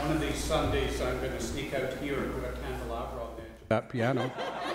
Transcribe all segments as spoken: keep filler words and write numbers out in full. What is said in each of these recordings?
One of these Sundays I'm going to sneak out here and put a candelabra on the edge of that piano.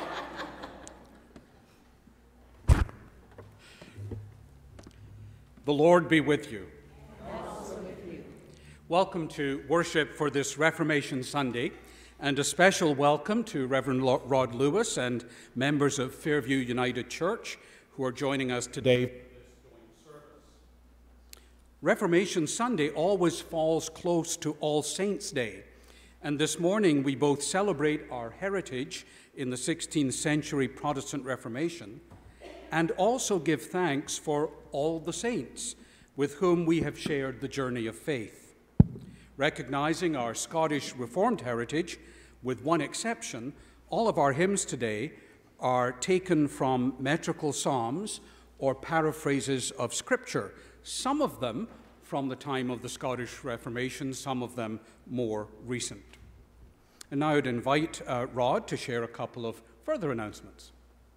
The Lord be with you. And also with you. Welcome to worship for this Reformation Sunday, and a special welcome to Reverend Rod Lewis and members of Fairview United Church who are joining us today for this going service. Reformation Sunday always falls close to All Saints' Day, and this morning we both celebrate our heritage in the sixteenth century Protestant Reformation and also give thanks for all the saints with whom we have shared the journey of faith. Recognizing our Scottish Reformed heritage, with one exception, all of our hymns today are taken from metrical psalms or paraphrases of Scripture, some of them from the time of the Scottish Reformation, some of them more recent. And now I'd invite uh, Rod to share a couple of further announcements.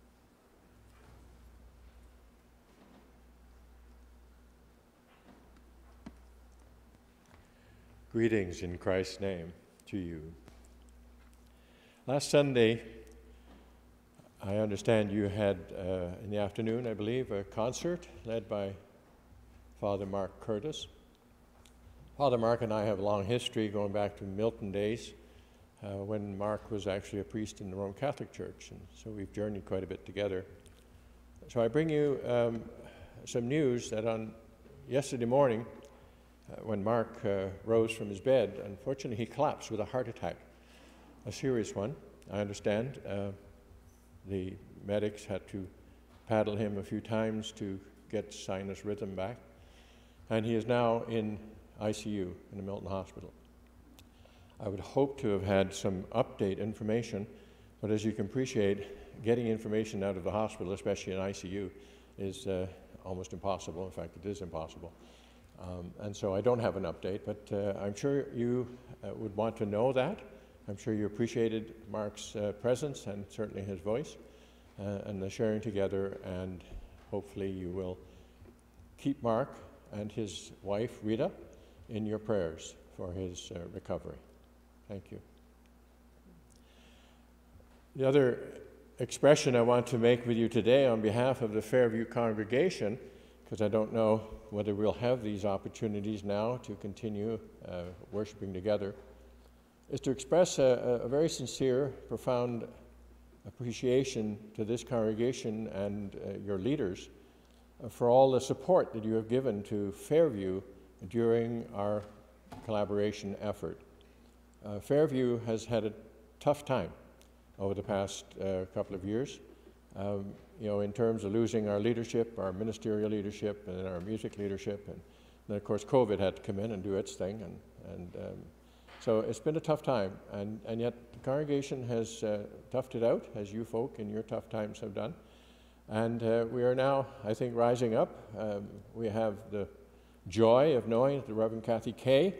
Greetings in Christ's name to you. Last Sunday, I understand you had, uh, in the afternoon, I believe, a concert led by Father Mark Curtis. Father Mark and I have a long history going back to Milton days, uh, when Mark was actually a priest in the Roman Catholic Church, and so we've journeyed quite a bit together. So I bring you um, some news that on yesterday morning, Uh, when Mark uh, rose from his bed, unfortunately he collapsed with a heart attack, a serious one, I understand. Uh, the medics had to paddle him a few times to get sinus rhythm back, and he is now in I C U in the Milton Hospital. I would hope to have had some update information, but as you can appreciate, getting information out of the hospital, especially in I C U, is uh, almost impossible. In fact, it is impossible. Um, and so I don't have an update, but uh, I'm sure you uh, would want to know that. I'm sure you appreciated Mark's uh, presence and certainly his voice uh, and the sharing together, and hopefully you will keep Mark and his wife, Rita, in your prayers for his uh, recovery. Thank you. The other expression I want to make with you today on behalf of the Fairview congregation, because I don't know whether we'll have these opportunities now to continue uh, worshiping together, is to express a, a very sincere, profound appreciation to this congregation and uh, your leaders uh, for all the support that you have given to Fairview during our collaboration effort. Uh, Fairview has had a tough time over the past uh, couple of years. Um, you know, in terms of losing our leadership, our ministerial leadership, and our music leadership, and then of course COVID had to come in and do its thing, and, and um, so it's been a tough time, and, and yet the congregation has uh, toughed it out, as you folk in your tough times have done, and uh, we are now, I think, rising up. Um, we have the joy of knowing that the Reverend Kathy Kay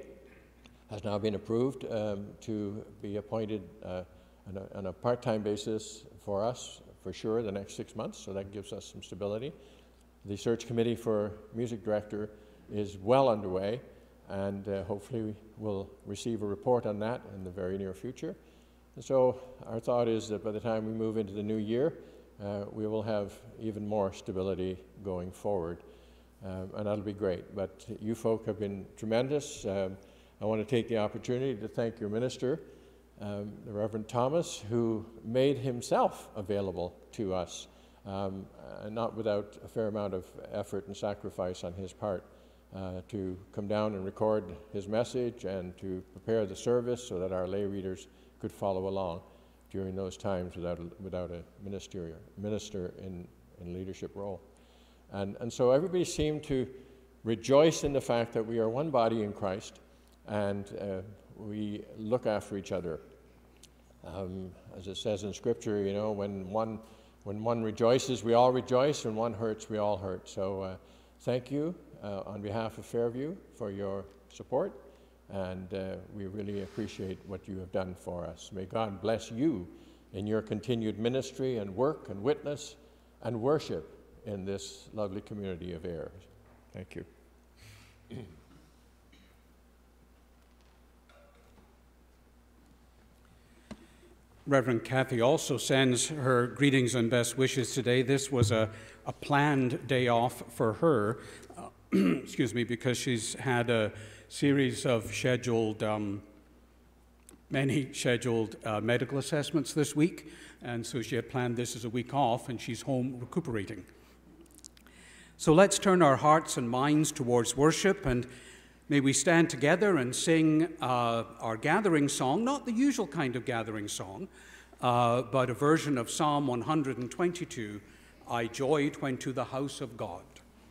has now been approved um, to be appointed uh, on a, on a part-time basis for us, for sure, the next six months, so that gives us some stability. The search committee for music director is well underway, and uh, hopefully we'll receive a report on that in the very near future. And so our thought is that by the time we move into the new year, uh, we will have even more stability going forward, um, and that'll be great. But you folk have been tremendous. Um, I want to take the opportunity to thank your minister, Um, the Reverend Thomas, who made himself available to us, um, uh, not without a fair amount of effort and sacrifice on his part, uh, to come down and record his message and to prepare the service so that our lay readers could follow along during those times without a, without a ministerial, minister in, in leadership role. And, and so everybody seemed to rejoice in the fact that we are one body in Christ, and uh, we look after each other. Um, as it says in Scripture, you know, when one, when one rejoices, we all rejoice, and one hurts, we all hurt. So uh, thank you uh, on behalf of Fairview for your support, and uh, we really appreciate what you have done for us. May God bless you in your continued ministry and work and witness and worship in this lovely community of Ayr. Thank you. Reverend Kathy also sends her greetings and best wishes today. This was a, a planned day off for her, uh, excuse me, because she's had a series of scheduled, um, many scheduled uh, medical assessments this week, and so she had planned this as a week off, and she's home recuperating. So let's turn our hearts and minds towards worship, and may we stand together and sing uh, our gathering song, not the usual kind of gathering song, uh, but a version of Psalm one hundred twenty-two, I joyed when to the house of God.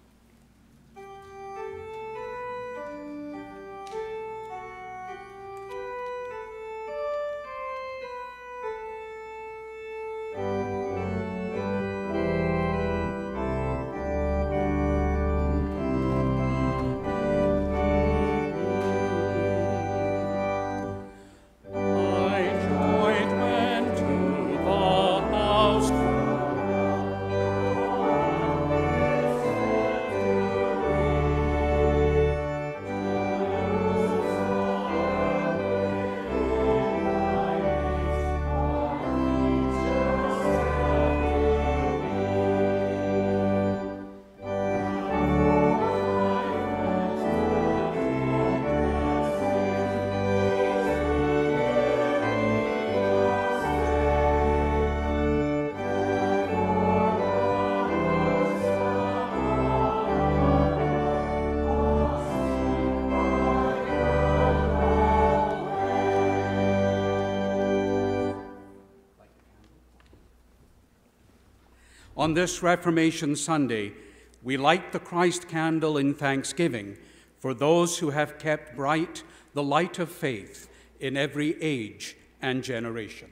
On this Reformation Sunday, we light the Christ candle in thanksgiving for those who have kept bright the light of faith in every age and generation.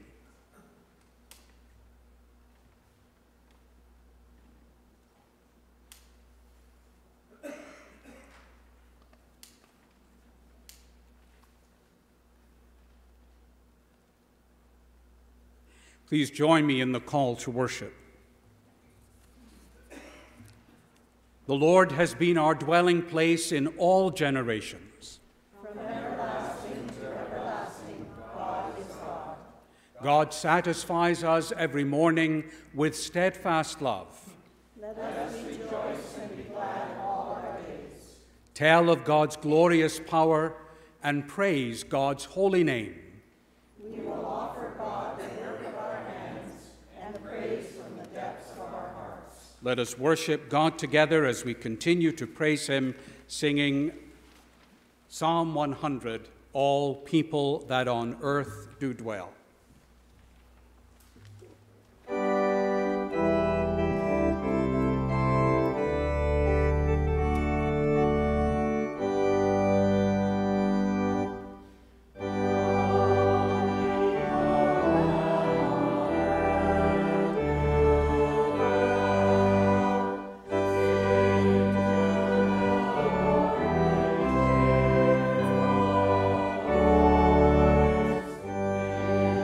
Please join me in the call to worship. The Lord has been our dwelling place in all generations. From everlasting to everlasting, God is God. God satisfies us every morning with steadfast love. Let us rejoice and be glad all our days. Tell of God's glorious power and praise God's holy name. We will offer God the work of our hands and praise from the depths of our hearts. Let us worship God together as we continue to praise him, singing Psalm one hundred, All People That on Earth Do Dwell. Amen.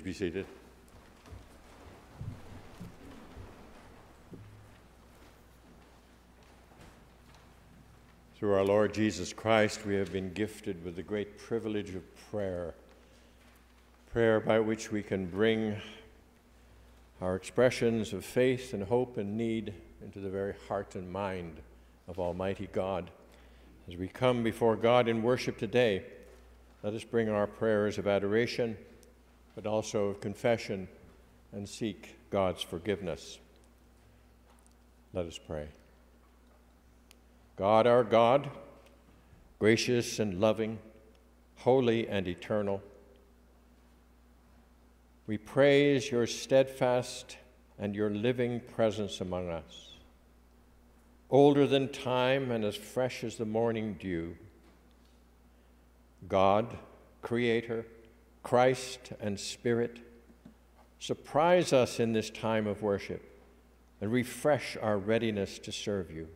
be seated. Through our Lord Jesus Christ, we have been gifted with the great privilege of prayer. Prayer by which we can bring our expressions of faith and hope and need into the very heart and mind of Almighty God. As we come before God in worship today, let us bring our prayers of adoration, but also of confession, and seek God's forgiveness. Let us pray. God, our God, gracious and loving, holy and eternal, we praise your steadfast and your living presence among us. Older than time and as fresh as the morning dew, God, Creator, Christ, and Spirit, surprise us in this time of worship and refresh our readiness to serve you.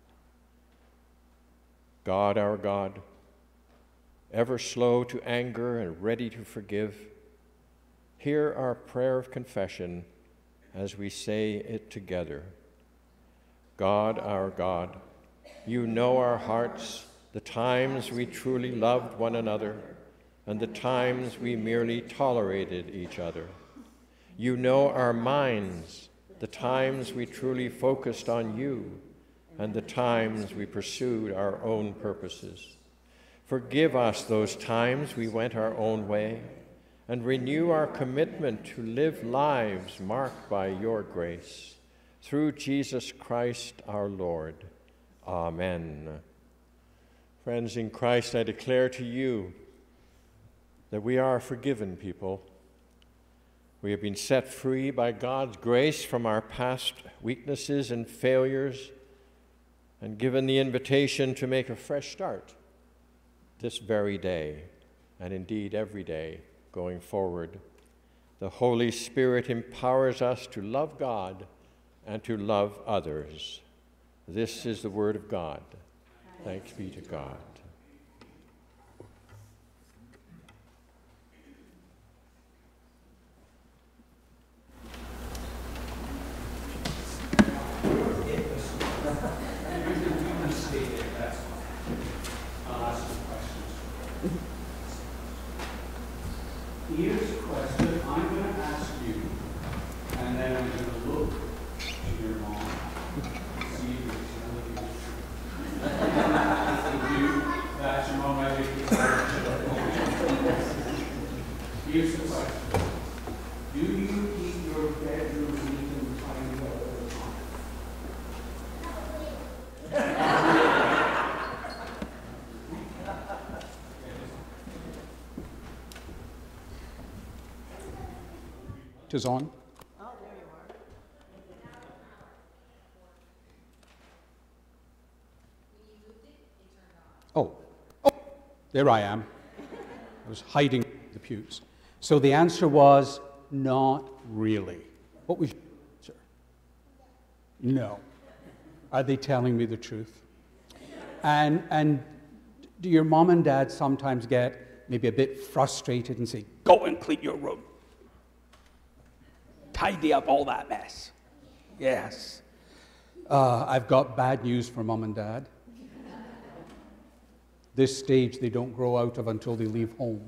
God, our God, ever slow to anger and ready to forgive, hear our prayer of confession as we say it together. God, our God, you know our hearts, the times we truly loved one another, and the times we merely tolerated each other. You know our minds, the times we truly focused on you, and the times we pursued our own purposes. Forgive us those times we went our own way, and renew our commitment to live lives marked by your grace. Through Jesus Christ our Lord. Amen. Friends in Christ, I declare to you that we are a forgiven people. We have been set free by God's grace from our past weaknesses and failures, and given the invitation to make a fresh start this very day, and indeed every day going forward. The Holy Spirit empowers us to love God and to love others. This is the word of God. Thanks be to God. Here's a question I'm going to ask you, and then I'm going to look to your mom, see if you're telling me the truth. If you, that's your mom, I think it's Here's the question. Do you keep your bedroom neat and tidy all the time? Is on. Oh, there you are. Oh, oh, there I am. I was hiding the pews. So the answer was not really. What was your answer? No. Are they telling me the truth? And and do your mom and dad sometimes get maybe a bit frustrated and say, "Go and clean your room. Tidy up all that mess"? Yes. Uh, I've got bad news for mom and dad. This stage they don't grow out of until they leave home.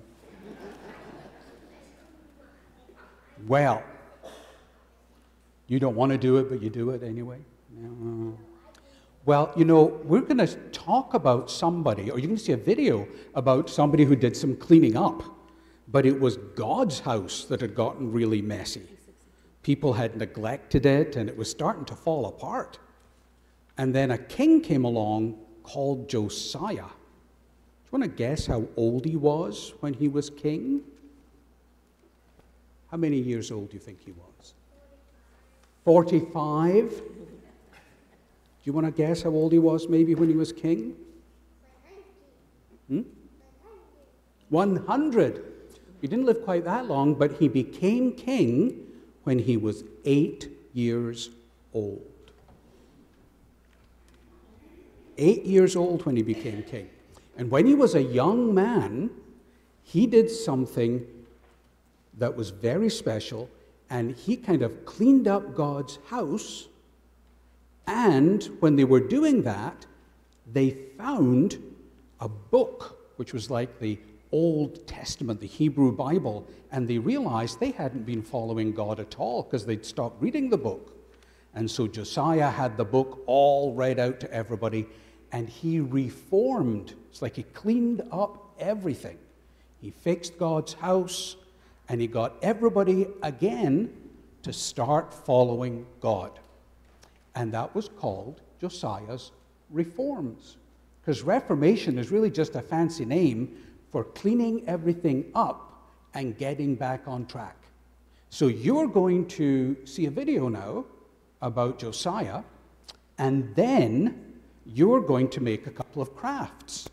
Well, you don't want to do it, but you do it anyway. Uh, well, you know, we're going to talk about somebody, or you're going to see a video about somebody who did some cleaning up, but it was God's house that had gotten really messy. People had neglected it, and it was starting to fall apart. And then a king came along called Josiah. Do you want to guess how old he was when he was king? How many years old do you think he was? forty-five? Do you want to guess how old he was maybe when he was king? Hmm? one hundred. He didn't live quite that long, but he became king when he was eight years old. Eight years old when he became king. And when he was a young man, he did something that was very special, and he kind of cleaned up God's house. And when they were doing that, they found a book, which was like the Old Testament, the Hebrew Bible, and they realized they hadn't been following God at all because they'd stopped reading the book. And so Josiah had the book all read out to everybody, and he reformed. It's like he cleaned up everything. He fixed God's house, and he got everybody again to start following God. And that was called Josiah's Reforms. Because Reformation is really just a fancy name for cleaning everything up and getting back on track. So you're going to see a video now about Josiah, and then you're going to make a couple of crafts.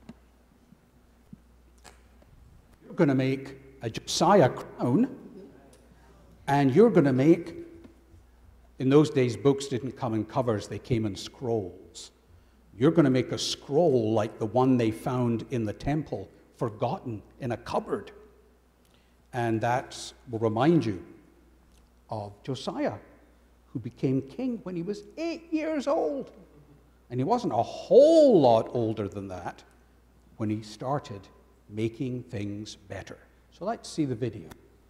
You're going to make a Josiah crown, and you're going to make, in those days books didn't come in covers, they came in scrolls. You're going to make a scroll like the one they found in the temple, forgotten in a cupboard. And that will remind you of Josiah, who became king when he was eight years old. And he wasn't a whole lot older than that when he started making things better. So let's see the video.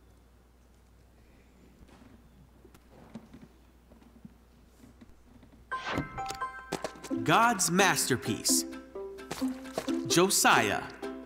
God's masterpiece, Josiah.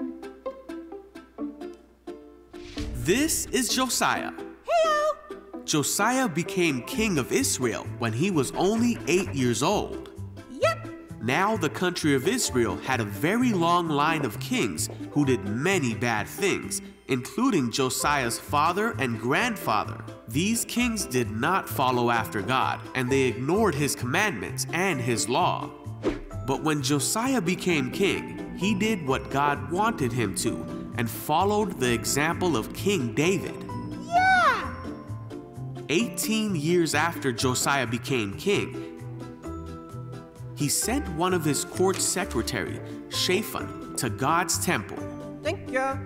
This is Josiah. Heyo! Josiah became king of Israel when he was only eight years old. Yep. Now the country of Israel had a very long line of kings who did many bad things, including Josiah's father and grandfather. These kings did not follow after God, and they ignored his commandments and his law. But when Josiah became king, he did what God wanted him to and followed the example of King David. Yeah! eighteen years after Josiah became king, he sent one of his court secretary, Shaphan, to God's temple. Thank you.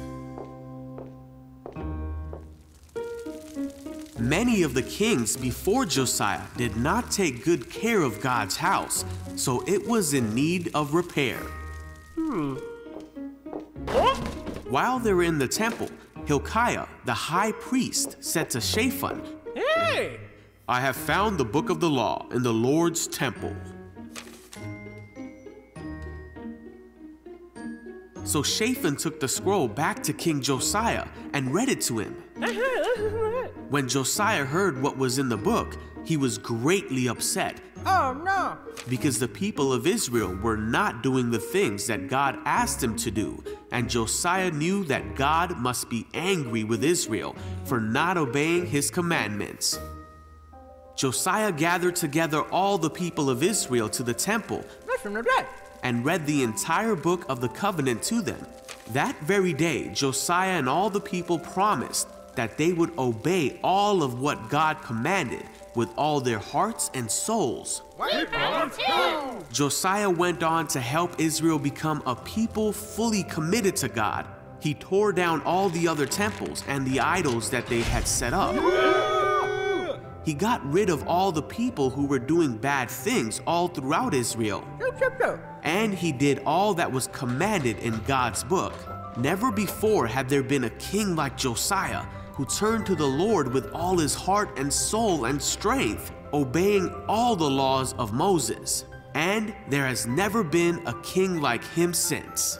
Many of the kings before Josiah did not take good care of God's house, so it was in need of repair. Hmm. What? While they were in the temple, Hilkiah, the high priest, said to Shaphan, Hey! I have found the book of the law in the Lord's temple. So Shaphan took the scroll back to King Josiah and read it to him. When Josiah heard what was in the book, he was greatly upset. Oh no! Because the people of Israel were not doing the things that God asked him to do, and Josiah knew that God must be angry with Israel for not obeying his commandments. Josiah gathered together all the people of Israel to the temple and read the entire book of the covenant to them. That very day, Josiah and all the people promised that they would obey all of what God commanded with all their hearts and souls. We promise too! Josiah went on to help Israel become a people fully committed to God. He tore down all the other temples and the idols that they had set up. He got rid of all the people who were doing bad things all throughout Israel. And he did all that was commanded in God's book. Never before had there been a king like Josiah who turned to the Lord with all his heart and soul and strength, obeying all the laws of Moses. And there has never been a king like him since.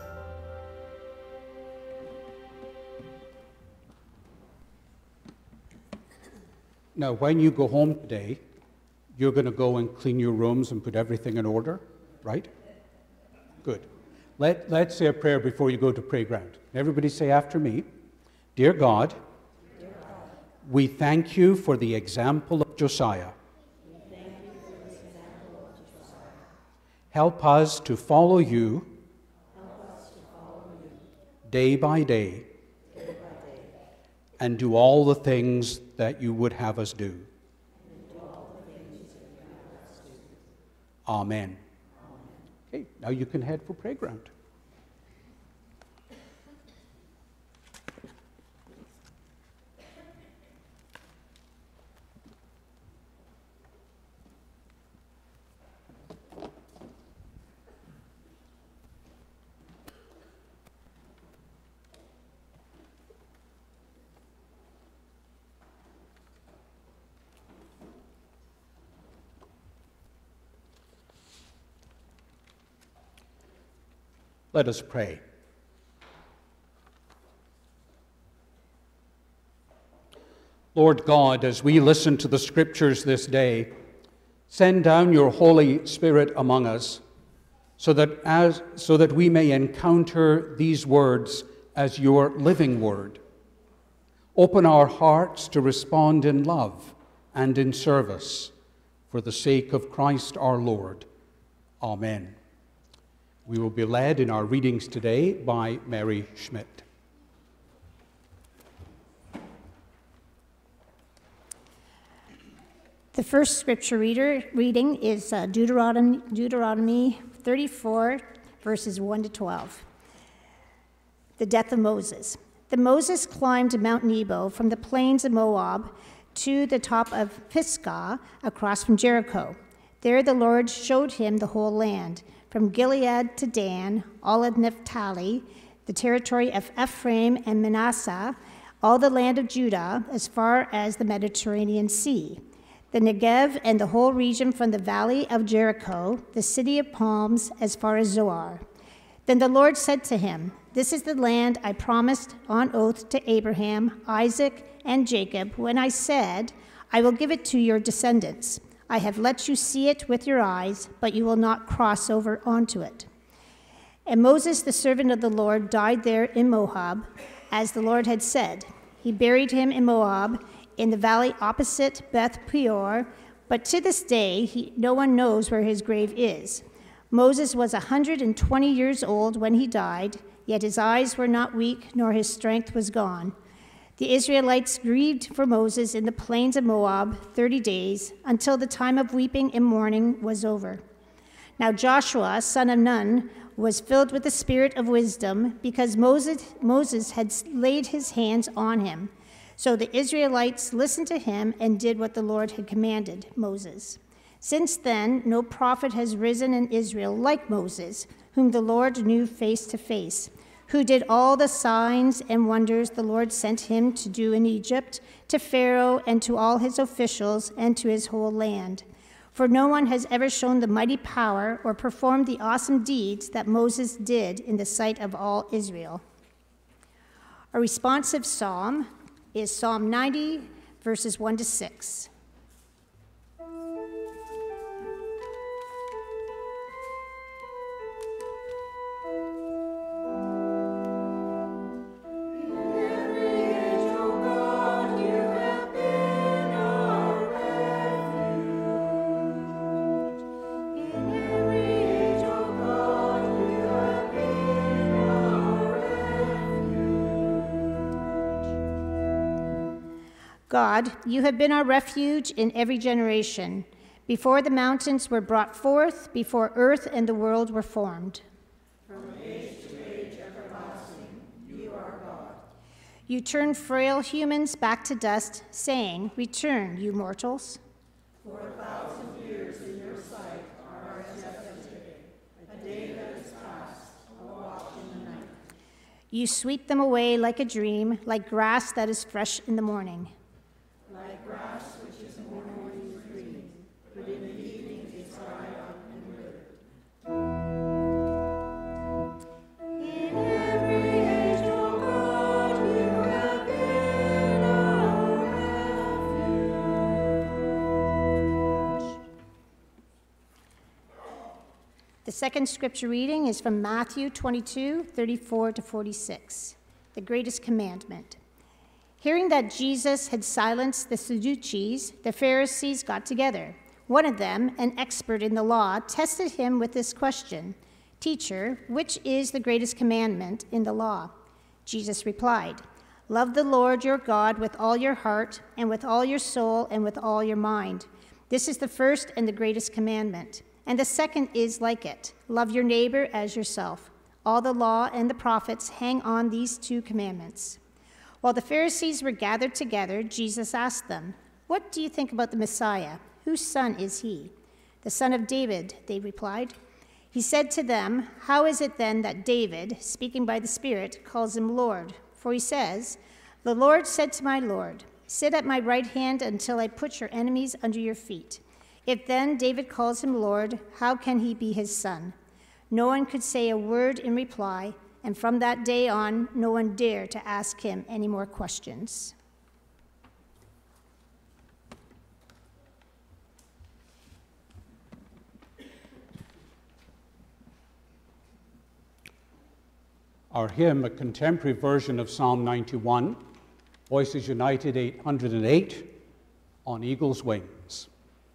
Now, when you go home today, you're going to go and clean your rooms and put everything in order, right? Good. Let, let's say a prayer before you go to pray ground. Everybody say after me. Dear God, Dear God, we thank you for the example of Josiah. We thank you for the example of Josiah. Help us to follow you, Help us to follow you day by day, day by day, and do all the things that you would have us do. and do all the things that you have us do. Amen. Okay, now you can head for pray ground. Let us pray. Lord God, as we listen to the Scriptures this day, send down your Holy Spirit among us, so that, as, so that we may encounter these words as your living word. Open our hearts to respond in love and in service, for the sake of Christ our Lord. Amen. We will be led in our readings today by Mary Schmidt. The first scripture reader, reading is uh, Deuteronomy, Deuteronomy thirty-four, verses one to twelve. The death of Moses. Then Moses climbed Mount Nebo from the plains of Moab to the top of Pisgah across from Jericho. There the Lord showed him the whole land, from Gilead to Dan, all of Naphtali, the territory of Ephraim and Manasseh, all the land of Judah, as far as the Mediterranean Sea, the Negev and the whole region from the valley of Jericho, the city of palms, as far as Zoar. Then the Lord said to him, "This is the land I promised on oath to Abraham, Isaac, and Jacob, when I said, I will give it to your descendants. I have let you see it with your eyes, but you will not cross over onto it." And Moses, the servant of the Lord, died there in Moab, as the Lord had said. He buried him in Moab, in the valley opposite Beth Peor, but to this day he, no one knows where his grave is. Moses was a hundred and twenty years old when he died, yet his eyes were not weak, nor his strength was gone. The Israelites grieved for Moses in the plains of Moab thirty days, until the time of weeping and mourning was over. Now Joshua, son of Nun, was filled with the spirit of wisdom, because Moses, Moses had laid his hands on him. So the Israelites listened to him and did what the Lord had commanded Moses. Since then, no prophet has risen in Israel like Moses, whom the Lord knew face to face, who did all the signs and wonders the Lord sent him to do in Egypt, to Pharaoh and to all his officials and to his whole land. For no one has ever shown the mighty power or performed the awesome deeds that Moses did in the sight of all Israel. A responsive psalm is Psalm ninety, verses one to six. God, you have been our refuge in every generation, before the mountains were brought forth, before earth and the world were formed. From age to age everlasting, you are God. You turn frail humans back to dust, saying, "Return, you mortals." For a thousand years in your sight are as yesterday, a day that is past, a watch in the night. You sweep them away like a dream, like grass that is fresh in the morning. Like grass which is morning green, but in the evening is dried up and withered. In every age, O God, you have been our refuge. The second scripture reading is from Matthew twenty-two, thirty-four to forty-six, the greatest commandment. Hearing that Jesus had silenced the Sadducees, the Pharisees got together. One of them, an expert in the law, tested him with this question, "Teacher, which is the greatest commandment in the law?" Jesus replied, "Love the Lord your God with all your heart and with all your soul and with all your mind. This is the first and the greatest commandment. And the second is like it, love your neighbor as yourself. All the law and the prophets hang on these two commandments." While the Pharisees were gathered together, Jesus asked them, "What do you think about the Messiah? Whose son is he?" "The son of David," they replied. He said to them, "How is it then that David, speaking by the Spirit, calls him Lord? For he says, 'The Lord said to my Lord, sit at my right hand until I put your enemies under your feet.' If then David calls him Lord, how can he be his son?" No one could say a word in reply, and from that day on, no one dared to ask him any more questions. Our hymn, a contemporary version of Psalm ninety-one, Voices United eight hundred eight, On Eagle's Wings.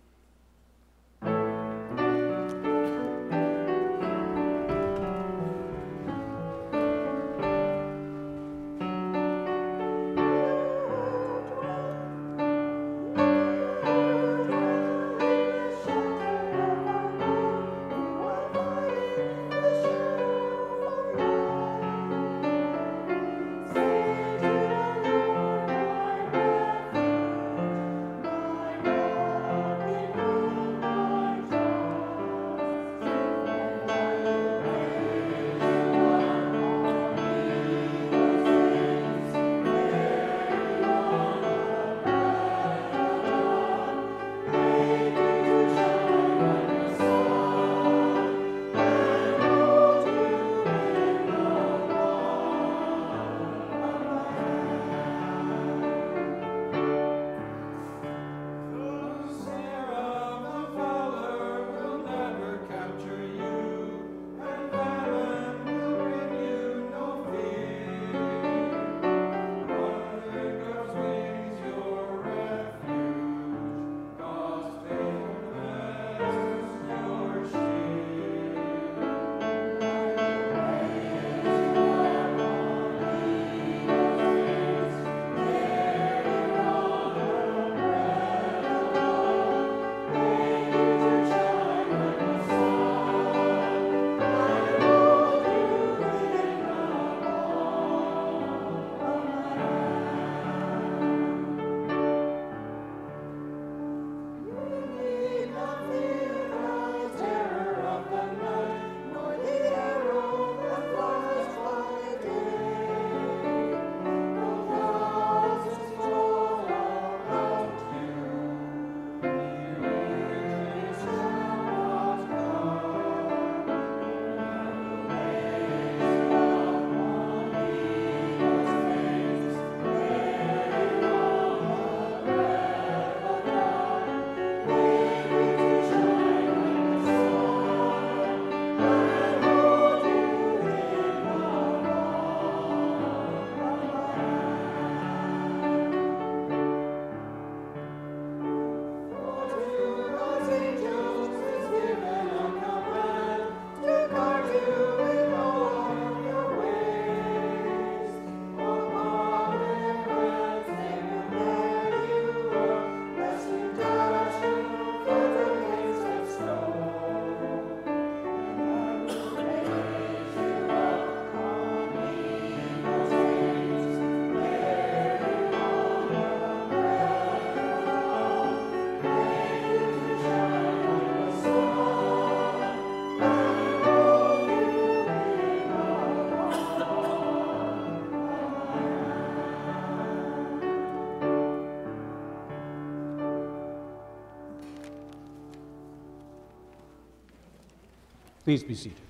Please be seated.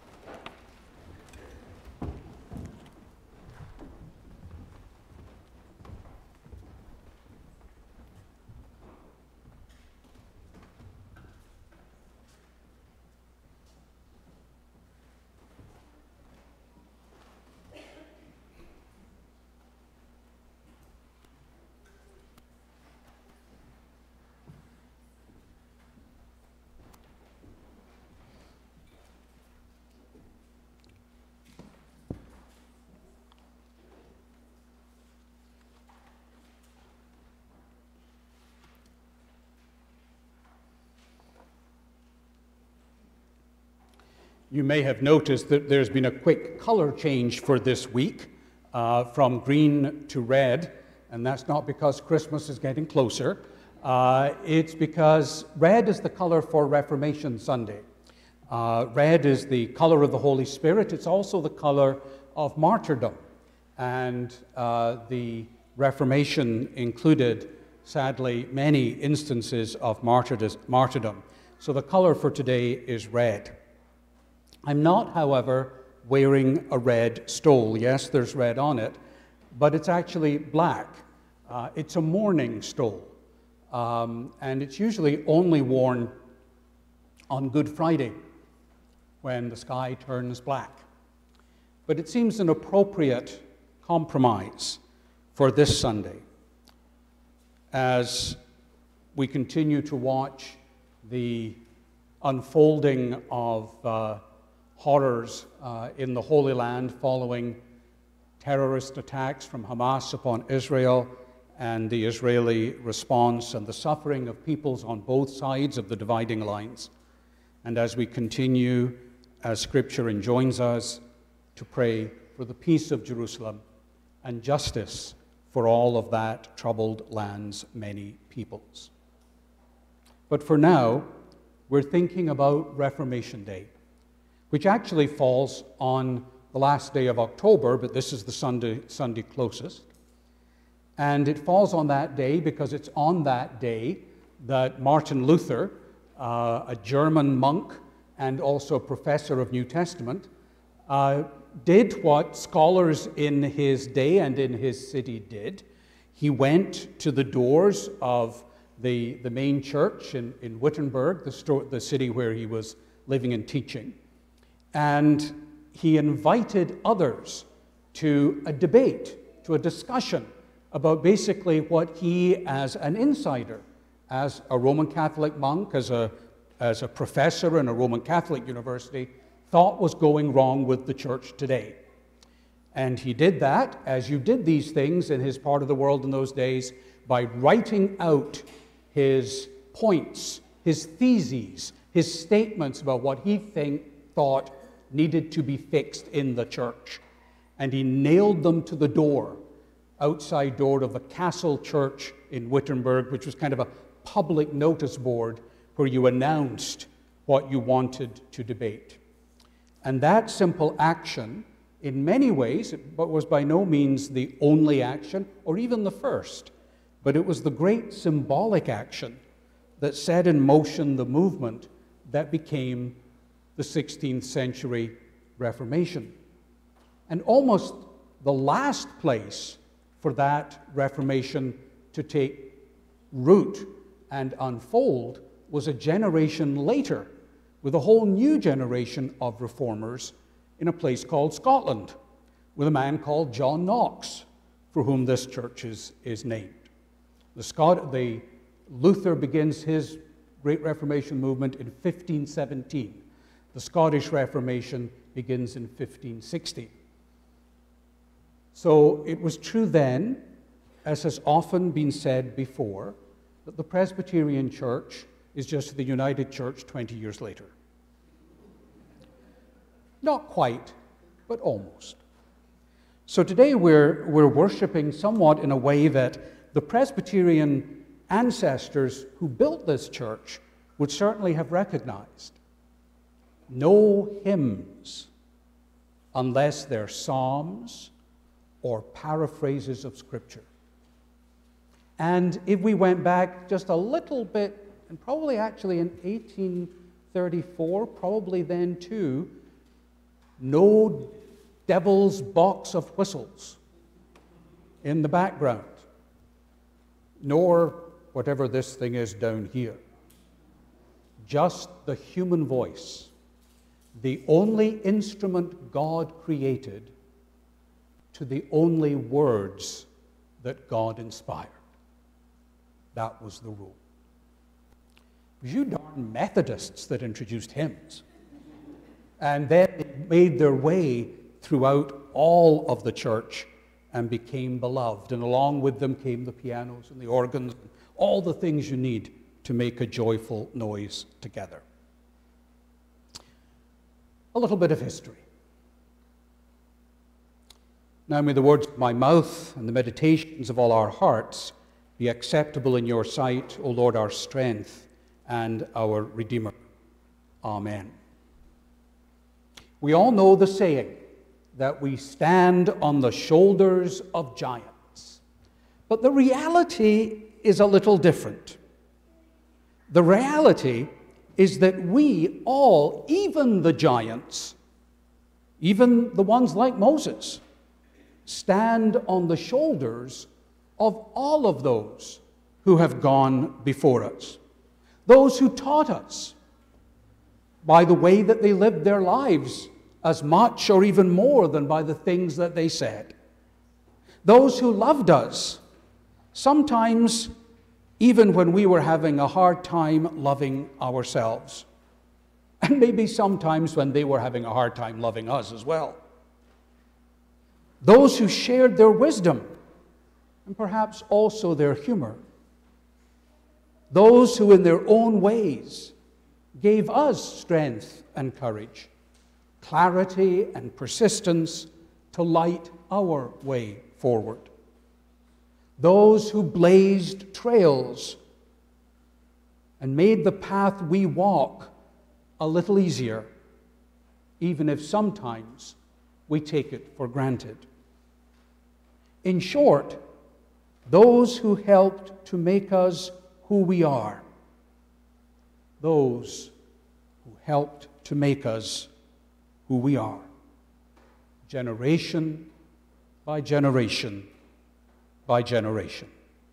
You may have noticed that there's been a quick color change for this week uh, from green to red, and that's not because Christmas is getting closer. Uh, it's because red is the color for Reformation Sunday. Uh, red is the color of the Holy Spirit. It's also the color of martyrdom. And uh, the Reformation included, sadly, many instances of martyrdom. So the color for today is red. I'm not, however, wearing a red stole. Yes, there's red on it, but it's actually black. Uh, it's a mourning stole, um, and it's usually only worn on Good Friday when the sky turns black. But it seems an appropriate compromise for this Sunday as we continue to watch the unfolding of uh, horrors uh, in the Holy Land following terrorist attacks from Hamas upon Israel and the Israeli response and the suffering of peoples on both sides of the dividing lines. And as we continue, as Scripture enjoins us, to pray for the peace of Jerusalem and justice for all of that troubled land's many peoples. But for now, we're thinking about Reformation Day, which actually falls on the last day of October, but this is the Sunday, Sunday closest. And it falls on that day because it's on that day that Martin Luther, uh, a German monk and also professor of New Testament, uh, did what scholars in his day and in his city did. He went to the doors of the, the main church in, in Wittenberg, the, sto- the city where he was living and teaching, and he invited others to a debate, to a discussion about basically what he, as an insider, as a Roman Catholic monk, as a, as a professor in a Roman Catholic university, thought was going wrong with the church today. And he did that, as you did these things in his part of the world in those days, by writing out his points, his theses, his statements about what he think, thought needed to be fixed in the church. And he nailed them to the door, outside door of the Castle Church in Wittenberg, which was kind of a public notice board where you announced what you wanted to debate. And that simple action, in many ways, it was by no means the only action, or even the first, but it was the great symbolic action that set in motion the movement that became the sixteenth century Reformation. And almost the last place for that Reformation to take root and unfold was a generation later, with a whole new generation of reformers in a place called Scotland, with a man called John Knox, for whom this church is, is named. The, Scot- the Luther begins his Great Reformation movement in fifteen seventeen. The Scottish Reformation begins in fifteen sixty. So it was true then, as has often been said before, that the Presbyterian Church is just the United Church twenty years later. Not quite, but almost. So today we're, we're worshiping somewhat in a way that the Presbyterian ancestors who built this church would certainly have recognized. No hymns unless they're psalms or paraphrases of Scripture. And if we went back just a little bit, and probably actually in eighteen thirty-four, probably then too, no devil's box of whistles in the background, nor whatever this thing is down here. Just the human voice, the only instrument God created to the only words that God inspired. That was the rule. It was you darn Methodists that introduced hymns. And then it made their way throughout all of the church and became beloved. And along with them came the pianos and the organs, and all the things you need to make a joyful noise together. A little bit of history. Now may the words of my mouth and the meditations of all our hearts be acceptable in your sight, O Lord, our strength and our Redeemer. Amen. We all know the saying that we stand on the shoulders of giants. But the reality is a little different. The reality is that we all, even the giants, even the ones like Moses, stand on the shoulders of all of those who have gone before us. Those who taught us by the way that they lived their lives, as much or even more than by the things that they said. Those who loved us, sometimes even when we were having a hard time loving ourselves. And maybe sometimes when they were having a hard time loving us as well. Those who shared their wisdom, and perhaps also their humor. Those who in their own ways gave us strength and courage, clarity and persistence to light our way forward. Those who blazed trails and made the path we walk a little easier, even if sometimes we take it for granted. In short, those who helped to make us who we are. Those who helped to make us who we are. Generation by generation by generation.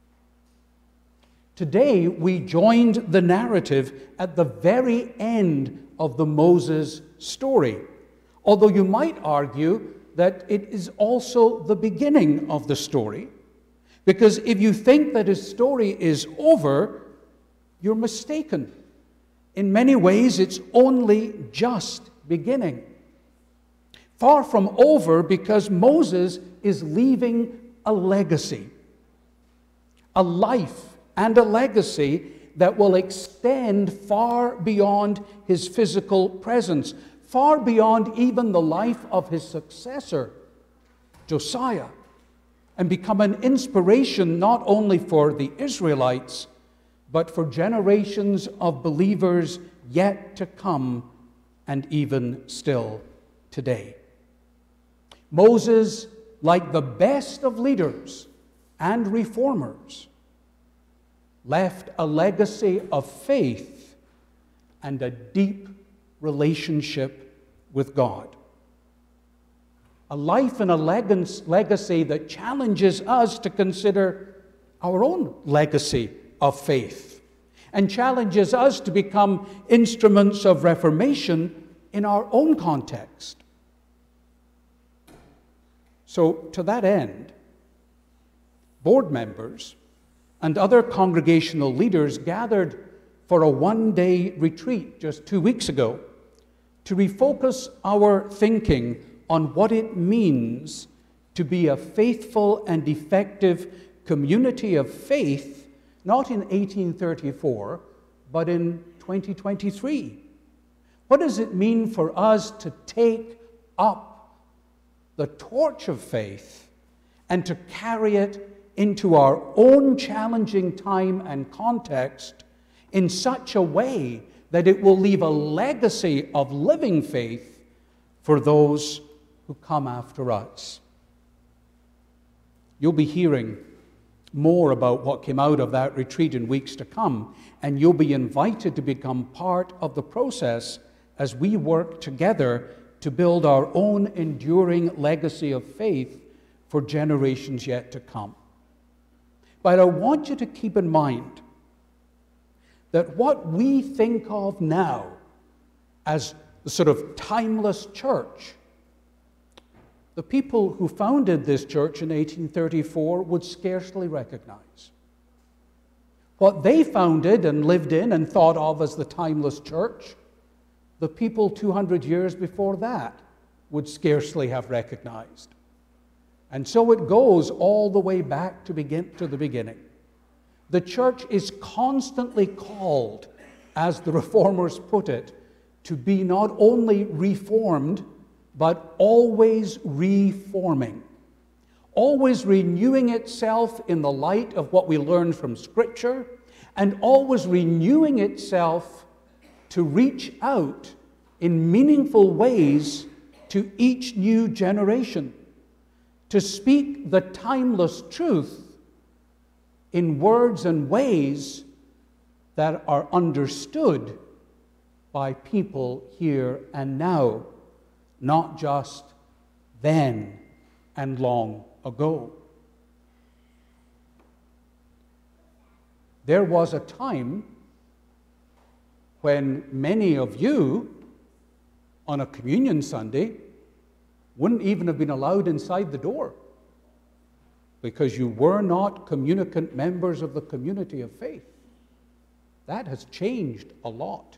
Today, we joined the narrative at the very end of the Moses story, although you might argue that it is also the beginning of the story, because if you think that his story is over, you're mistaken. In many ways, it's only just beginning. Far from over, because Moses is leaving a legacy, a life and a legacy that will extend far beyond his physical presence, far beyond even the life of his successor, Josiah, and become an inspiration not only for the Israelites, but for generations of believers yet to come and even still today. Moses, like the best of leaders and reformers, left a legacy of faith and a deep relationship with God. A life and a legacy that challenges us to consider our own legacy of faith and challenges us to become instruments of reformation in our own context. So, to that end, board members and other congregational leaders gathered for a one-day retreat just two weeks ago to refocus our thinking on what it means to be a faithful and effective community of faith, not in eighteen thirty-four, but in twenty twenty-three. What does it mean for us to take up the torch of faith and to carry it into our own challenging time and context in such a way that it will leave a legacy of living faith for those who come after us? You'll be hearing more about what came out of that retreat in weeks to come, and you'll be invited to become part of the process as we work together to build our own enduring legacy of faith for generations yet to come. But I want you to keep in mind that what we think of now as the sort of timeless church, the people who founded this church in eighteen thirty-four would scarcely recognize. What they founded and lived in and thought of as the timeless church, the people two hundred years before that would scarcely have recognized. And so it goes all the way back to begin to the beginning. The church is constantly called, as the reformers put it, to be not only reformed, but always reforming, always renewing itself in the light of what we learn from Scripture, and always renewing itself to reach out in meaningful ways to each new generation, to speak the timeless truth in words and ways that are understood by people here and now, not just then and long ago. There was a time when many of you, on a communion Sunday, wouldn't even have been allowed inside the door because you were not communicant members of the community of faith. That has changed a lot.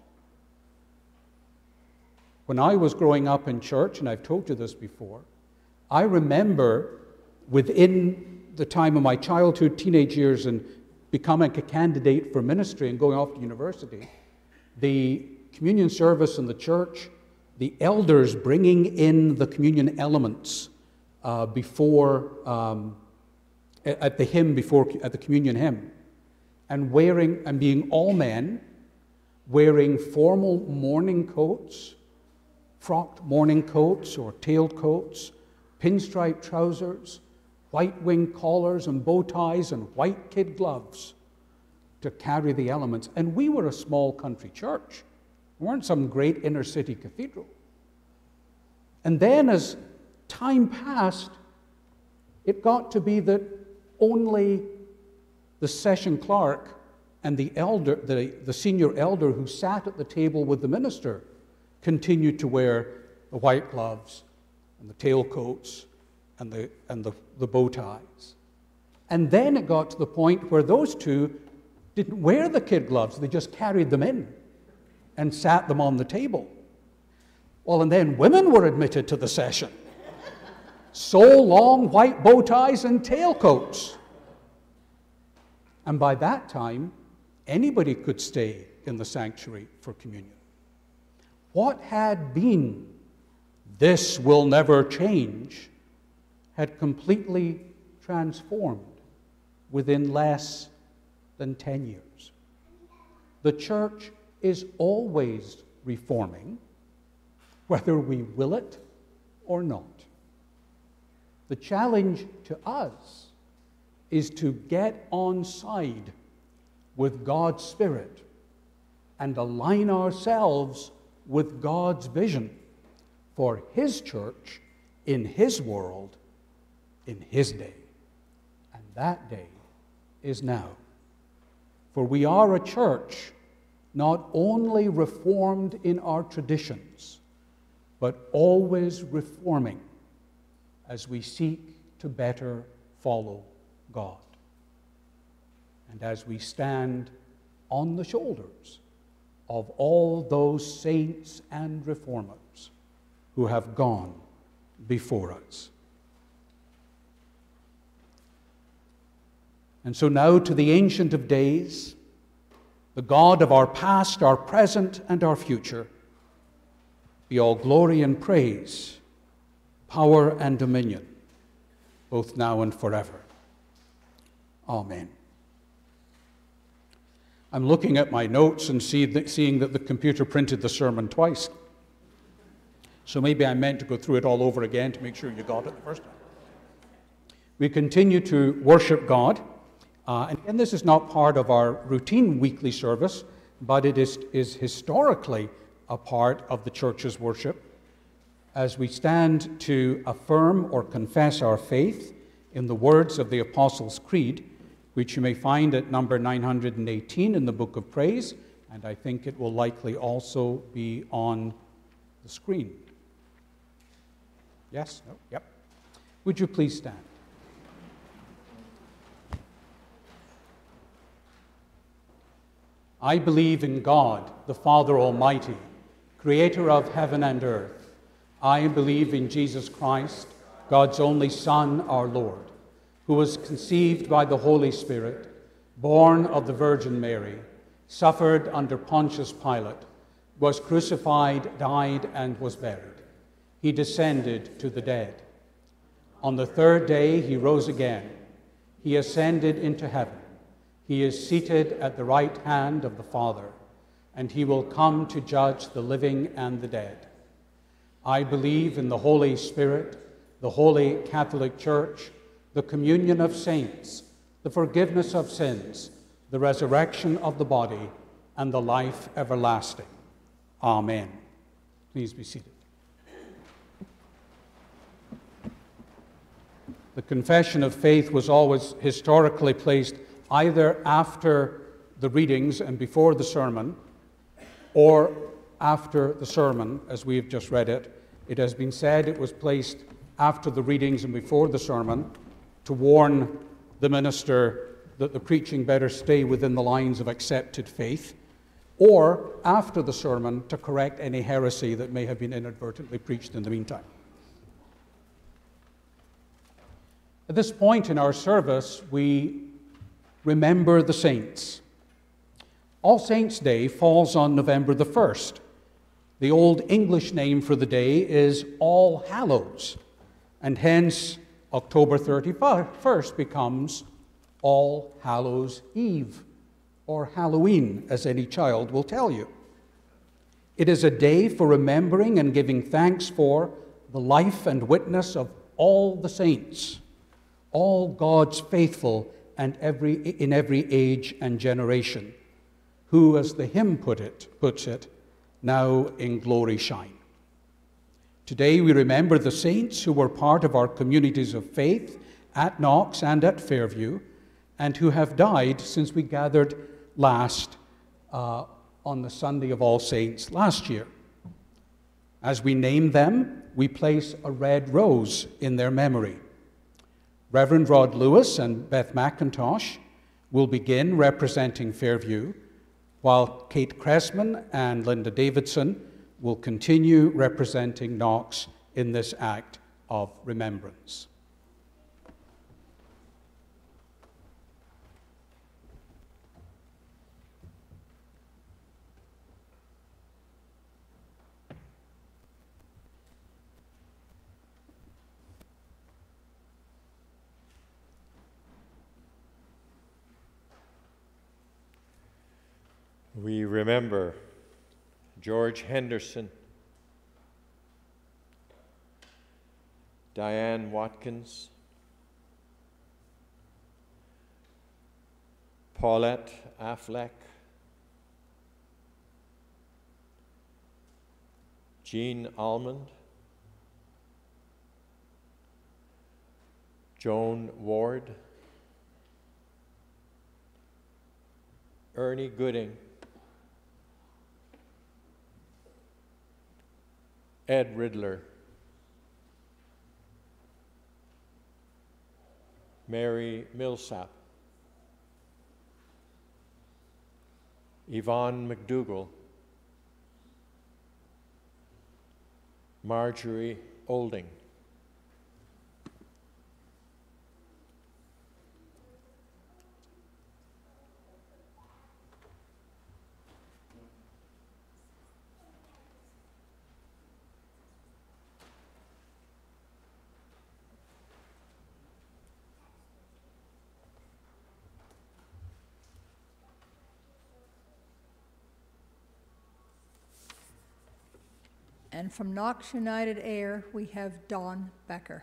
When I was growing up in church, and I've told you this before, I remember within the time of my childhood, teenage years, and becoming a candidate for ministry and going off to university, the communion service in the church, the elders bringing in the communion elements uh, before, um, at the hymn, before, at the communion hymn, and wearing, and being all men, wearing formal mourning coats, frocked morning coats or tailed coats, pinstripe trousers, white wing collars and bow ties and white kid gloves to carry the elements. And we were a small country church. We weren't some great inner city cathedral. And then as time passed, it got to be that only the session clerk and the elder, the, the senior elder who sat at the table with the minister continued to wear the white gloves and the tailcoats and the and the, the bow ties. And then it got to the point where those two didn't wear the kid gloves, they just carried them in and sat them on the table. Well, and then women were admitted to the session. So long white bow ties and tailcoats. And by that time, anybody could stay in the sanctuary for communion. What had been, this will never change, had completely transformed within less than ten years. The church is always reforming, whether we will it or not. The challenge to us is to get on side with God's Spirit and align ourselves with God's vision for His church in His world in His day. And that day is now. For we are a church not only reformed in our traditions, but always reforming as we seek to better follow God. And as we stand on the shoulders of all those saints and reformers who have gone before us. And so now to the Ancient of Days, the God of our past, our present, and our future, be all glory and praise, power and dominion, both now and forever. Amen. I'm looking at my notes and see that, seeing that the computer printed the sermon twice. So maybe I meant to go through it all over again to make sure you got it the first time. We continue to worship God. Uh, and, and this is not part of our routine weekly service, but it is, is historically a part of the church's worship as we stand to affirm or confess our faith in the words of the Apostles' Creed, which you may find at number nine hundred eighteen in the Book of Praise, and I think it will likely also be on the screen. Yes? No? Yep. Would you please stand? I believe in God, the Father Almighty, creator of heaven and earth. I believe in Jesus Christ, God's only Son, our Lord, who was conceived by the Holy Spirit, born of the Virgin Mary, suffered under Pontius Pilate, was crucified, died, and was buried. He descended to the dead. On the third day he rose again. He ascended into heaven. He is seated at the right hand of the Father, and he will come to judge the living and the dead. I believe in the Holy Spirit, the Holy Catholic Church, the communion of saints, the forgiveness of sins, the resurrection of the body, and the life everlasting. Amen. Please be seated. The confession of faith was always historically placed either after the readings and before the sermon, or after the sermon, as we have just read it. It has been said it was placed after the readings and before the sermon to warn the minister that the preaching better stay within the lines of accepted faith, or after the sermon to correct any heresy that may have been inadvertently preached in the meantime. At this point in our service, we remember the saints. All Saints' Day falls on November the first. The Old English name for the day is All Hallows, and hence October thirty-first becomes All Hallows Eve, or Halloween, as any child will tell you. It is a day for remembering and giving thanks for the life and witness of all the saints, all God's faithful and every, in every age and generation, who, as the hymn put it, puts it, now in glory shine. Today we remember the saints who were part of our communities of faith at Knox and at Fairview, and who have died since we gathered last uh, on the Sunday of All Saints last year. As we name them, we place a red rose in their memory. Reverend Rod Lewis and Beth McIntosh will begin representing Fairview, while Kate Cressman and Linda Davidson will continue representing Knox in this act of remembrance. We remember George Henderson, Diane Watkins, Paulette Affleck, Jean Almond, Joan Ward, Ernie Gooding, Ed Riddler, Mary Millsap, Yvonne McDougall, Marjorie Olding, And from Knox United Ayr, we have Dawn Becker.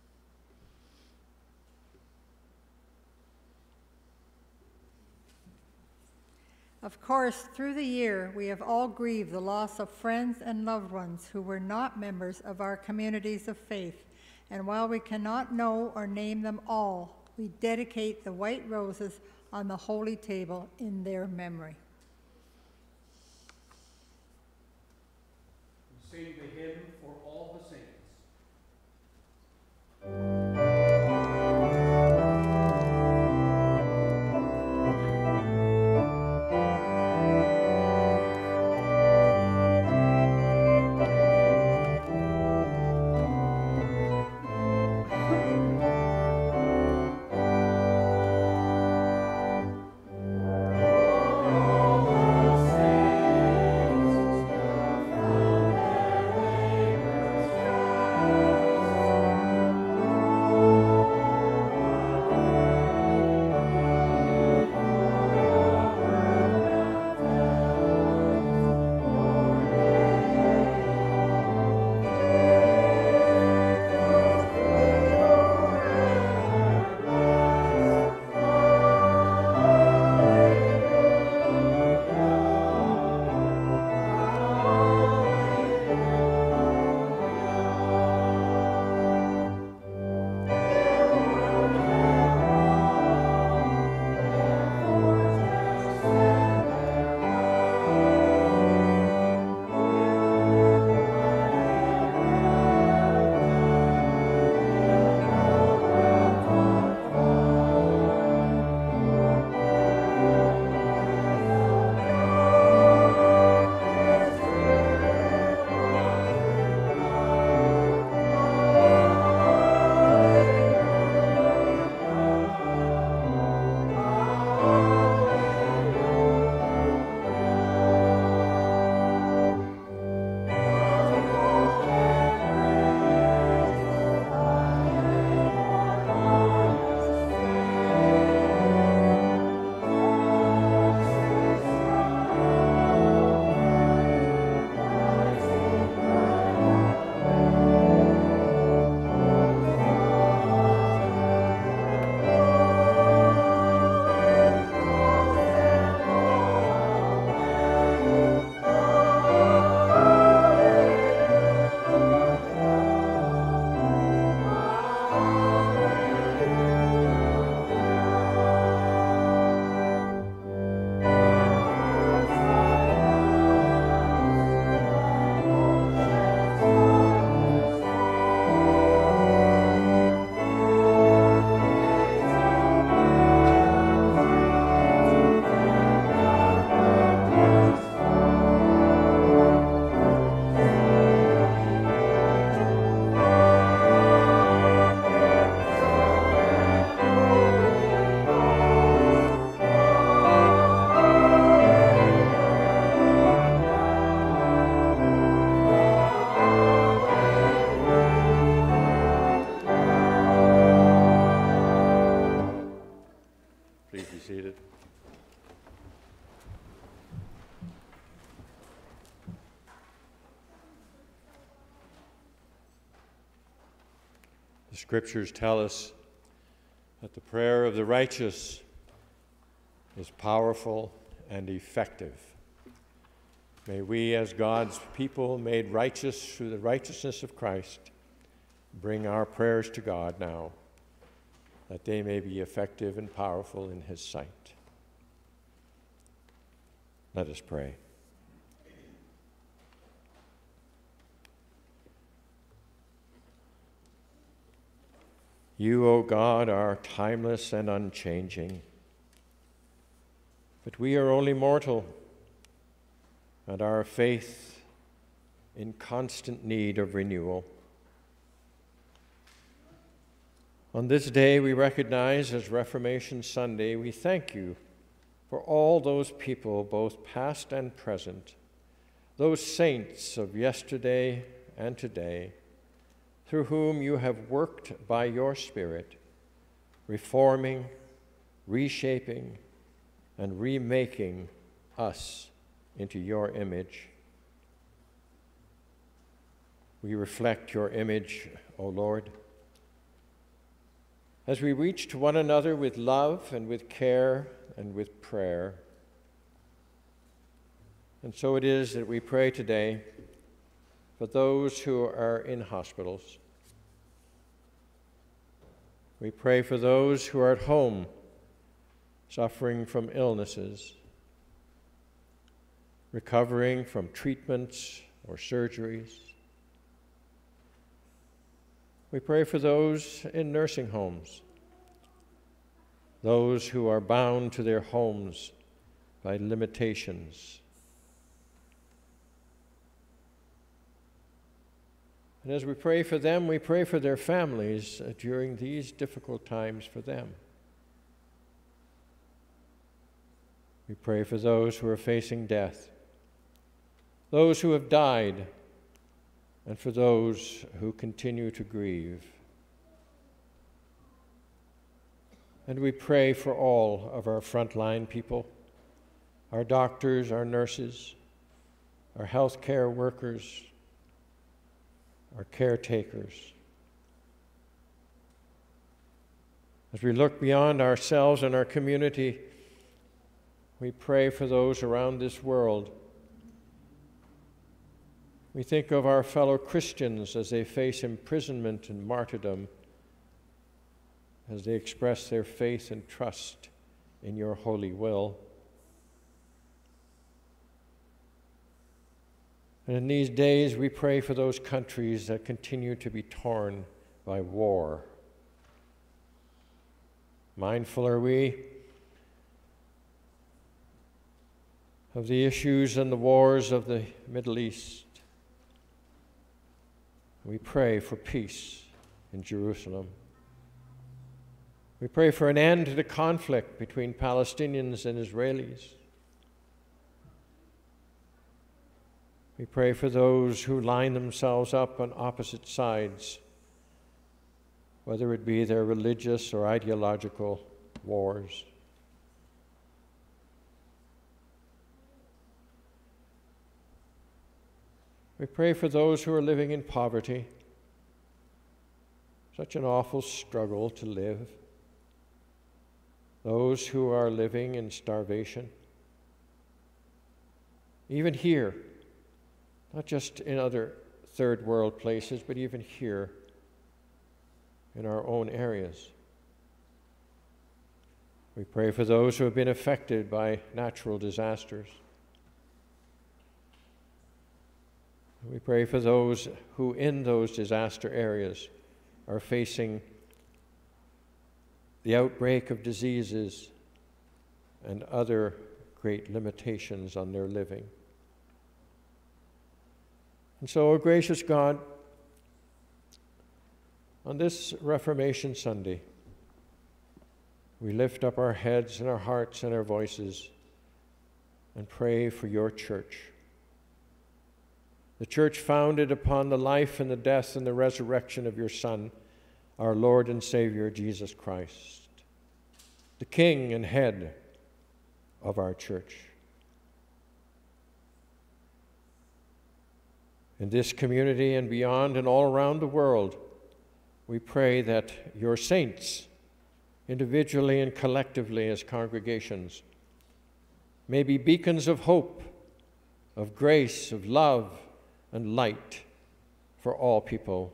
Of course, through the year, we have all grieved the loss of friends and loved ones who were not members of our communities of faith. And while we cannot know or name them all, we dedicate the white roses on the holy table in their memory. Sing the hymn for all the saints. Oh Scriptures tell us that the prayer of the righteous is powerful and effective. May we, as God's people made righteous through the righteousness of Christ, bring our prayers to God now, that they may be effective and powerful in His sight. Let us pray. You, O God, are timeless and unchanging, but we are only mortal, and our faith in constant need of renewal. On this day we recognize as Reformation Sunday, we thank you for all those people, both past and present, those saints of yesterday and today, through whom you have worked by your Spirit, reforming, reshaping, and remaking us into your image. We reflect your image, O Lord, as we reach to one another with love and with care and with prayer. And so it is that we pray today for those who are in hospitals. We pray for those who are at home suffering from illnesses, recovering from treatments or surgeries. We pray for those in nursing homes, those who are bound to their homes by limitations. And as we pray for them, we pray for their families uh, during these difficult times for them. We pray for those who are facing death, those who have died, and for those who continue to grieve. And we pray for all of our frontline people, our doctors, our nurses, our healthcare workers, our caretakers. As we look beyond ourselves and our community, we pray for those around this world. We think of our fellow Christians as they face imprisonment and martyrdom, as they express their faith and trust in your holy will. And in these days, we pray for those countries that continue to be torn by war. Mindful are we of the issues and the wars of the Middle East. We pray for peace in Jerusalem. We pray for an end to the conflict between Palestinians and Israelis. We pray for those who line themselves up on opposite sides, whether it be their religious or ideological wars. We pray for those who are living in poverty, such an awful struggle to live. Those who are living in starvation. Even here, not just in other third world places, but even here in our own areas. We pray for those who have been affected by natural disasters. We pray for those who in those disaster areas are facing the outbreak of diseases and other great limitations on their living. And so, O gracious God, on this Reformation Sunday, we lift up our heads and our hearts and our voices and pray for your church. The church founded upon the life and the death and the resurrection of your Son, our Lord and Savior, Jesus Christ, the King and head of our church. In this community and beyond and all around the world, we pray that your saints, individually and collectively as congregations, may be beacons of hope, of grace, of love, and light for all people.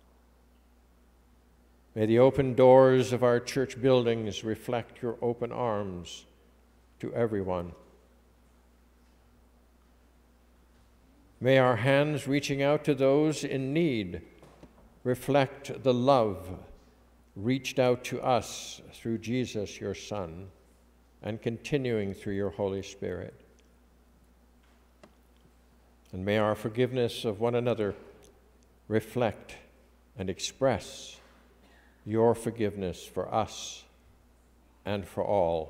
May the open doors of our church buildings reflect your open arms to everyone. May our hands reaching out to those in need reflect the love reached out to us through Jesus, your Son, and continuing through your Holy Spirit. And may our forgiveness of one another reflect and express your forgiveness for us and for all.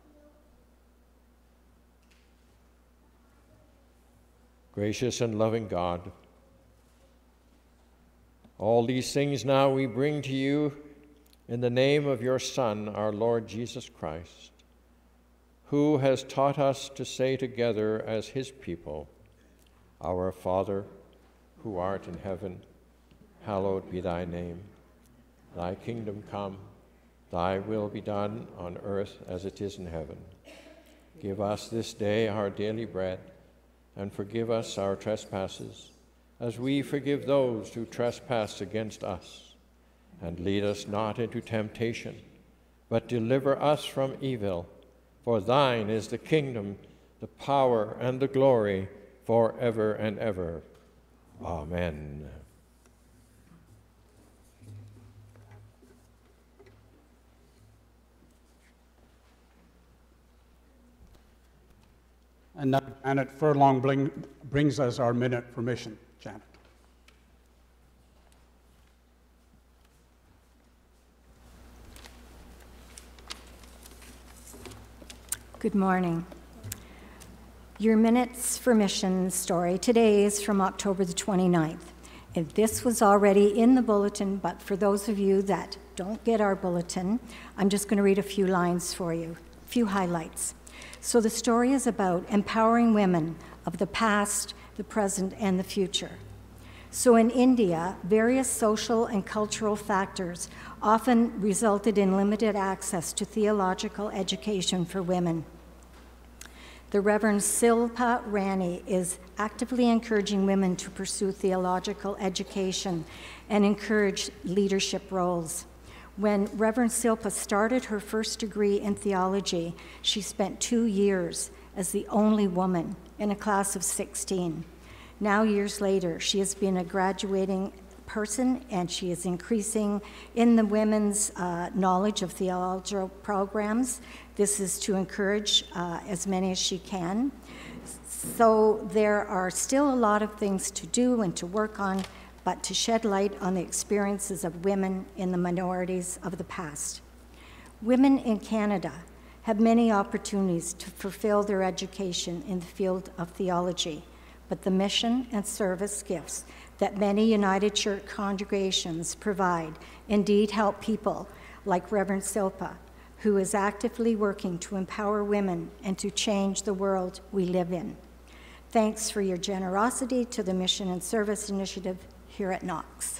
Gracious and loving God, all these things now we bring to you in the name of your Son, our Lord Jesus Christ, who has taught us to say together as his people, Our Father, who art in heaven, hallowed be thy name. Thy kingdom come, thy will be done on earth as it is in heaven. Give us this day our daily bread, and forgive us our trespasses, as we forgive those who trespass against us. And lead us not into temptation, but deliver us from evil. For thine is the kingdom, the power, and the glory, forever and ever. Amen. And now Janet Furlong bring, brings us our minute for mission. Janet. Good morning. Your minutes for mission story today is from October the twenty-ninth. And this was already in the bulletin, but for those of you that don't get our bulletin, I'm just going to read a few lines for you, a few highlights. So the story is about empowering women of the past, the present, and the future. So in India, various social and cultural factors often resulted in limited access to theological education for women. The Reverend Silpa Rani is actively encouraging women to pursue theological education and encourage leadership roles. When Reverend Silpa started her first degree in theology, she spent two years as the only woman in a class of sixteen. Now, years later, she has been a graduating person, and she is increasing in the women's uh, knowledge of theological programs. This is to encourage uh, as many as she can. So there are still a lot of things to do and to work on, but to shed light on the experiences of women in the minorities of the past. Women in Canada have many opportunities to fulfill their education in the field of theology, but the mission and service gifts that many United Church congregations provide indeed help people like Reverend Silpa, who is actively working to empower women and to change the world we live in. Thanks for your generosity to the Mission and Service Initiative here at Knox.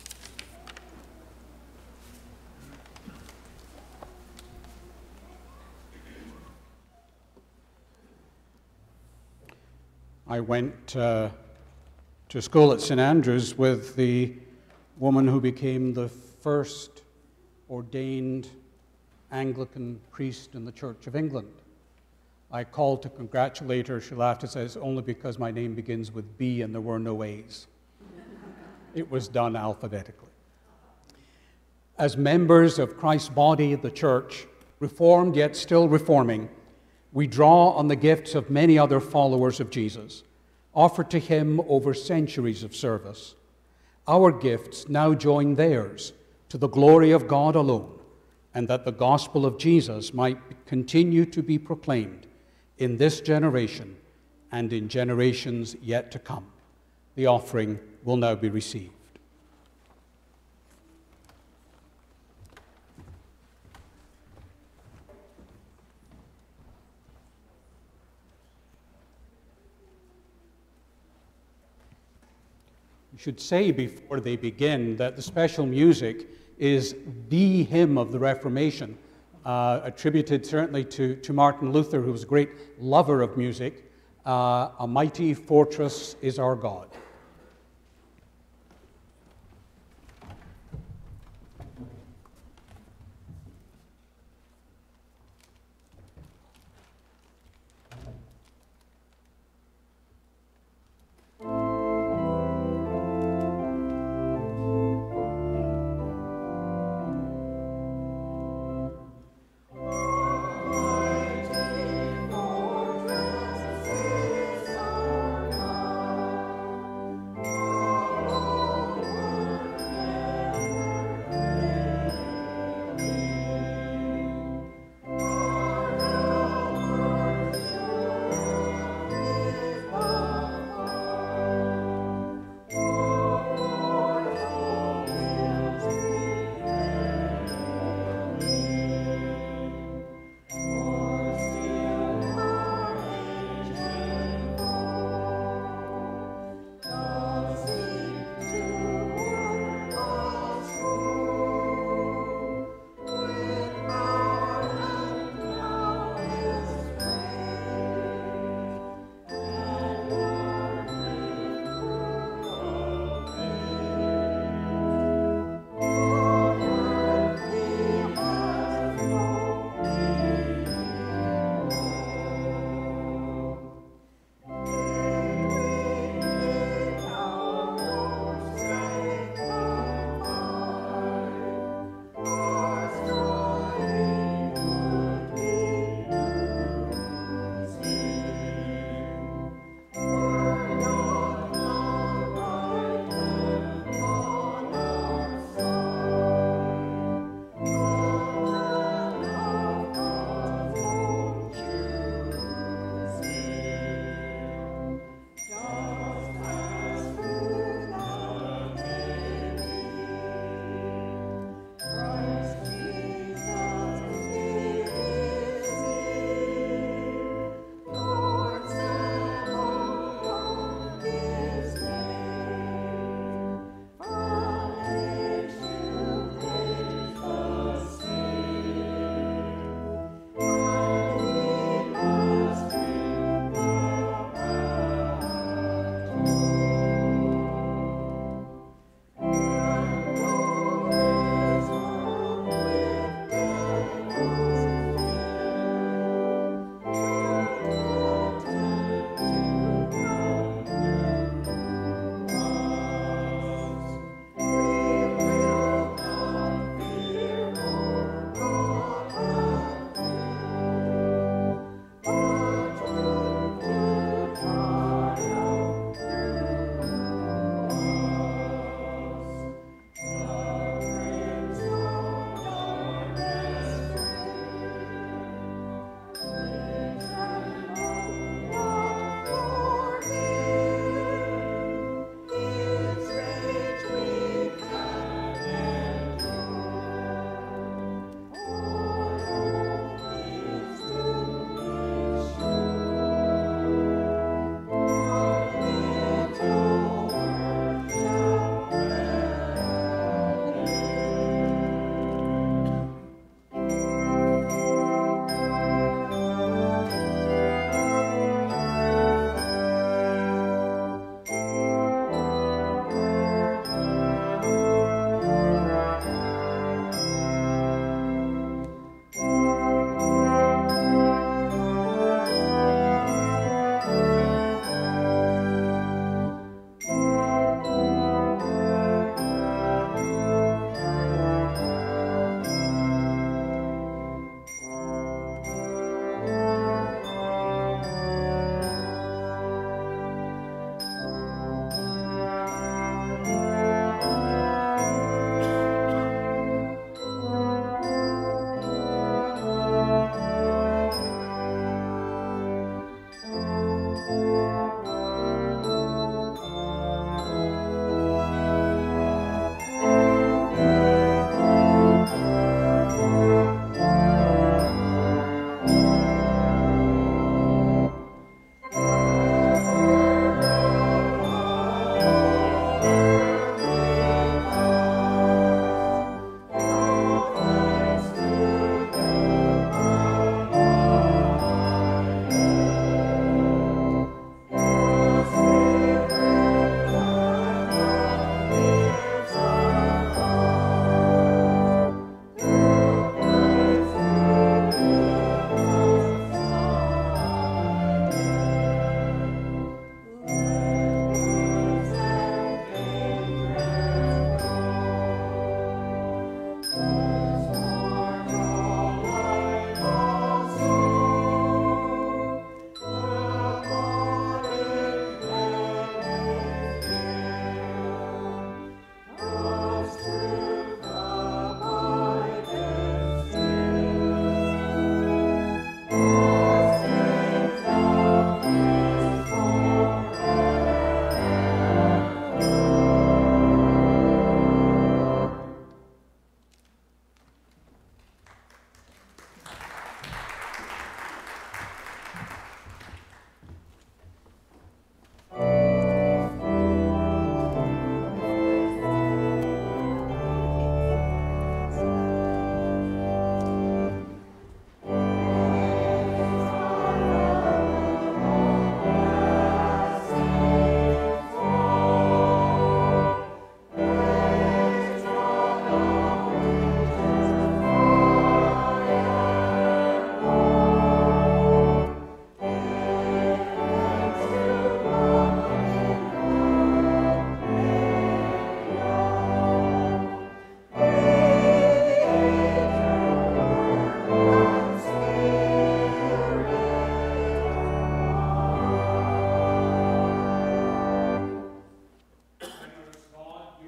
I went uh, to school at Saint Andrews with the woman who became the first ordained Anglican priest in the Church of England. I called to congratulate her. She laughed and says, only because my name begins with B and there were no A's. It was done alphabetically. As members of Christ's body, the church, reformed yet still reforming, we draw on the gifts of many other followers of Jesus, offered to him over centuries of service. Our gifts now join theirs to the glory of God alone, and that the gospel of Jesus might continue to be proclaimed in this generation and in generations yet to come. The offering will now be received. You should say before they begin that the special music is the hymn of the Reformation, uh, attributed certainly to, to Martin Luther, who was a great lover of music. Uh, a mighty fortress is our God.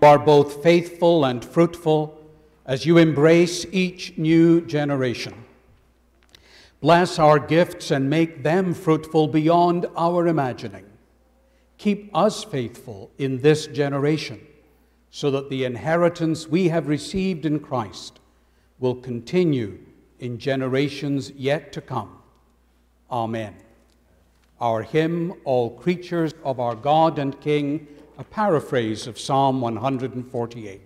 are both faithful and fruitful as you embrace each new generation. Bless our gifts and make them fruitful beyond our imagining. Keep us faithful in this generation, so that the inheritance we have received in Christ will continue in generations yet to come. Amen. Our hymn, All Creatures of Our God and King, a paraphrase of Psalm one hundred forty-eight.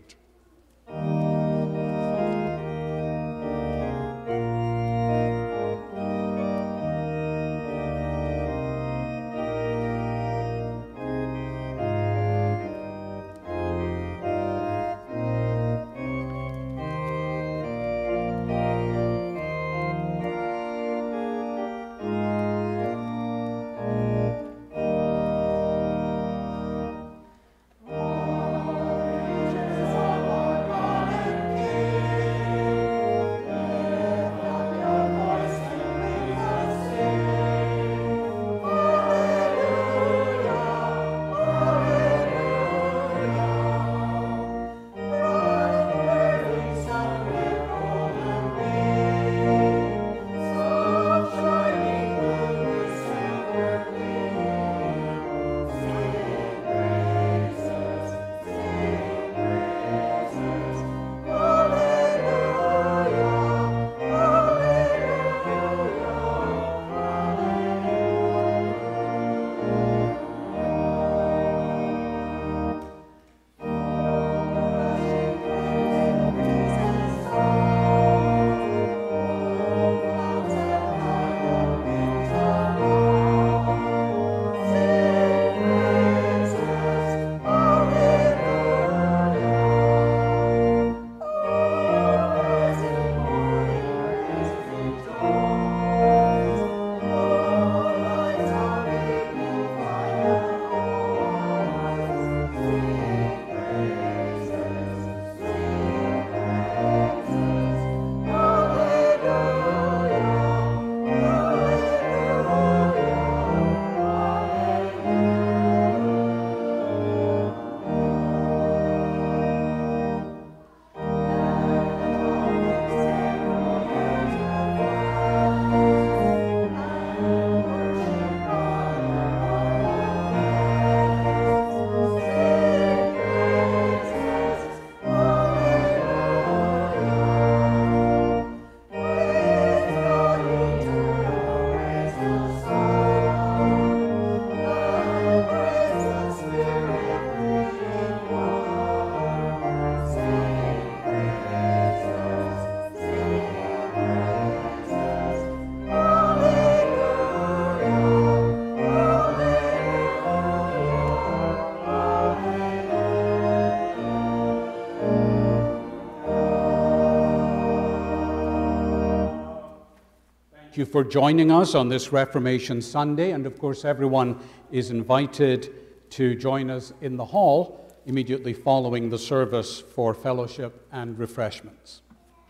Thank you for joining us on this Reformation Sunday, and of course everyone is invited to join us in the hall immediately following the service for fellowship and refreshments.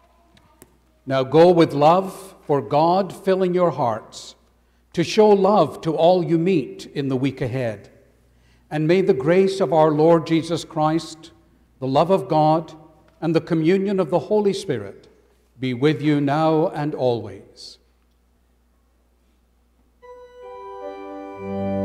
Now go with love for God filling your hearts, to show love to all you meet in the week ahead. And may the grace of our Lord Jesus Christ, the love of God, and the communion of the Holy Spirit be with you now and always. Thank you.